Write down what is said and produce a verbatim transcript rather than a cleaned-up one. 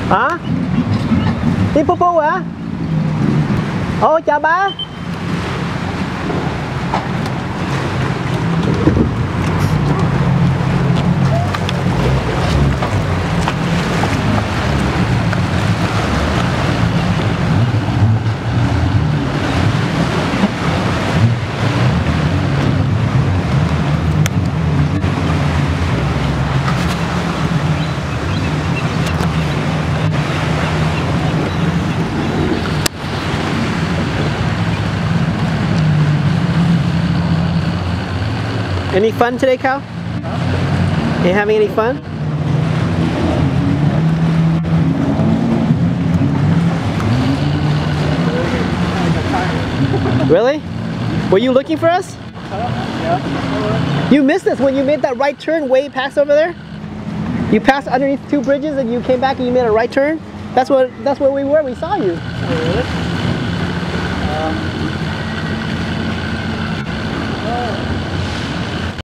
Hả? Đi pu pu hả? Ồ, chào ba. Any fun today, Cal? Are you having any fun? Really? Were you looking for us? Yeah. You missed us when you made that right turn way past over there? You passed underneath two bridges and you came back and you made a right turn? That's what that's where we were, we saw you. Oh, really? Um,